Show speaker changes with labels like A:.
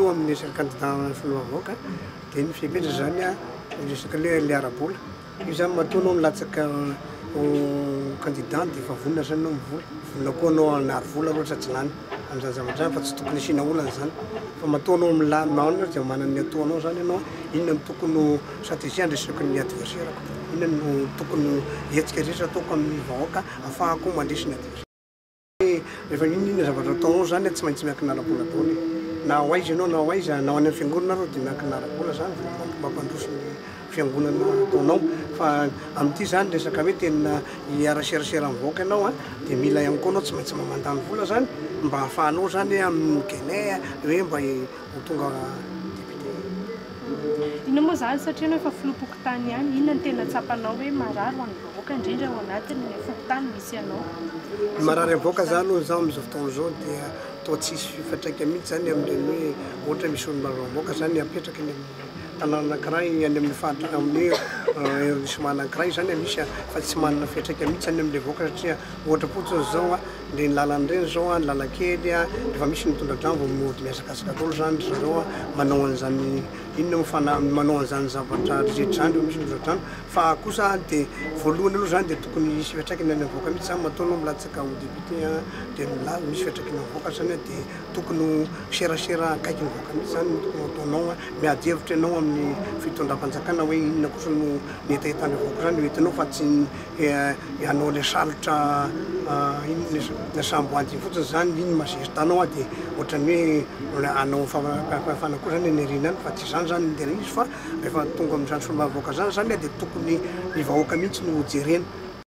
A: aloha amin'ny resaka candidat solomavoaka dia ny fiapetra zany a resaka le ara-bola io zany matoanao milatsaka candidat dia efa vonona zany anao mivola vonona koa anao hanary vola loatra tsy lany amin'izany zavatra fa tsy tokony asiana olana zany fa matoanao milany dia manana ny ataonao zany ianao inona no tokony stratégie andresaka ny adversaire inona no tokony hetsika rehetra ataoko amin'ny vahoaka ahafahako mandresy ny adversaire rehefa inona zavatra ataonao zany tsy maintsy miankina ara-bola ataony na hoaiza ianao na hoaiza na ho any amin'ny fiangonana arao dia miankina ara-bola zany mampandroso ny fiangonana ataonao fa amin'ity zany resaka hoe tena hiaraserasera amin'ny vahoaka ianao a dia mila ihany koa anao tsy maintsy mamandany vola zany mba hahafahanao zany amin'ny gene hoe mba ho tonga
B: ina moa zany satria anao efa filopoko tany ihany inona ny tena tsapanao hoe marary ho an'ny vahoaka indrindra ao anatiny ny fokotany misy anao
A: marary avoaka zany aloha zao amin'izao fotoana zao dia toa tsisy fifatraika mihitsy zany amin'ireny hoe ohatra misy olo avoaka zany apetraka ny tanàna anankiray any amin'ny fahatra amin'ny arrondissement anankiray zany misy fa tsy manana fiatraika mihitsy any amin'ilay vahoaka satria ohatra fotsiny zao a le ny lalan'ireny zao a ny lalankely a efa misy mitondra-drano vao mody miazakazaka daholo zany zareo a manao an'izany inona manao an'izany zavatra rehetra zany misy mitondra-drano fa kosa dia voalohany aloha zany dia tokony misy fiatraikany any vahoaka mihitsy zany matoanao milatsaka ho député a dia milaza misy fiatraikany amin'ny vahoaka zany dia tokony serasera akaiky ny vahoaka mihitsy zany tokony ataonao a miady hevitra ianao amin'ny fitondram-panjakana hoe inona kosa no netahetany vahoaka zany hoentinao fa tsy hanao le salotra inona samboady fotsiny zany iny mazery-tanao a dia ohatrany hoe anao fahafana koa zany enerina any fa tsy zany zany ndeha izy fa rehefa tonga amin'izany solomavoaka zany a dia tokony ny vahoaka mihitsy no jerena